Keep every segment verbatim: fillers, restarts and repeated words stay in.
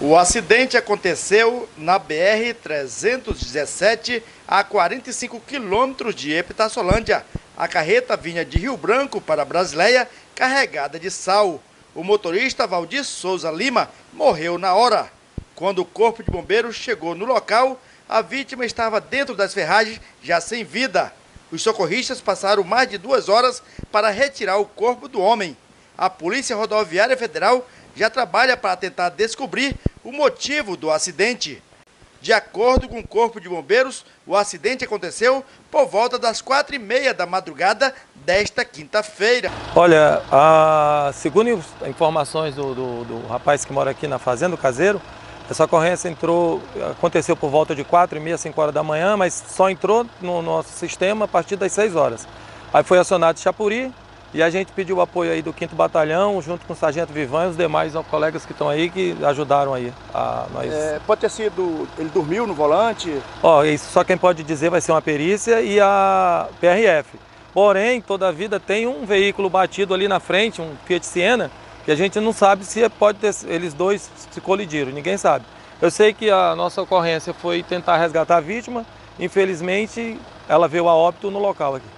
O acidente aconteceu na B R trezentos e dezessete, a quarenta e cinco quilômetros de Epitassolândia. A carreta vinha de Rio Branco para Brasileia, carregada de sal. O motorista Valdir Souza Lima morreu na hora. Quando o corpo de bombeiros chegou no local, a vítima estava dentro das ferragens, já sem vida. Os socorristas passaram mais de duas horas para retirar o corpo do homem. A Polícia Rodoviária Federal já trabalha para tentar descobrir o motivo do acidente. De acordo com o Corpo de Bombeiros, o acidente aconteceu por volta das quatro e meia da madrugada desta quinta-feira. Olha, a, segundo informações do, do, do rapaz que mora aqui na fazenda, o caseiro, essa ocorrência entrou, aconteceu por volta de quatro e meia, cinco horas da manhã, mas só entrou no nosso sistema a partir das seis horas. Aí foi acionado Chapuri e a gente pediu o apoio aí do quinto Batalhão, junto com o Sargento Vivan e os demais colegas que estão aí, que ajudaram aí a nós. É, pode ter sido, ele dormiu no volante? Ó, isso só quem pode dizer vai ser uma perícia e a P R F. Porém, toda a vida tem um veículo batido ali na frente, um Fiat Siena, que a gente não sabe se pode ter, eles dois se colidiram, ninguém sabe. Eu sei que a nossa ocorrência foi tentar resgatar a vítima, infelizmente ela veio a óbito no local aqui.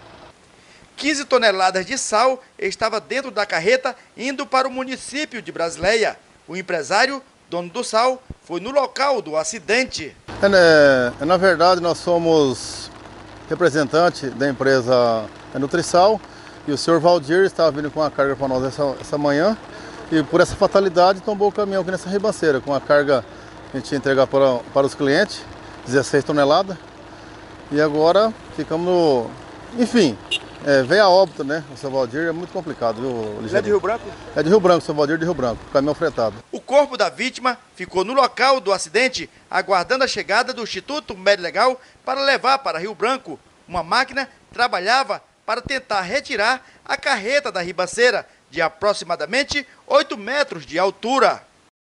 quinze toneladas de sal estava dentro da carreta indo para o município de Brasileia. O empresário, dono do sal, foi no local do acidente. É, né, na verdade, nós somos representante da empresa Nutrisal e o senhor Valdir estava vindo com a carga para nós essa, essa manhã e por essa fatalidade tombou o caminhão aqui nessa ribanceira com a carga que a gente ia entregar para, para os clientes, dezesseis toneladas, e agora ficamos no... Enfim, é, veio a óbito, né? O seu Valdir é muito complicado, viu? Ele é de Rio Branco? É de Rio Branco, o seu Valdir de Rio Branco, caminhão fretado. O corpo da vítima ficou no local do acidente, aguardando a chegada do Instituto Médico Legal para levar para Rio Branco. Uma máquina trabalhava para tentar retirar a carreta da ribanceira, de aproximadamente oito metros de altura.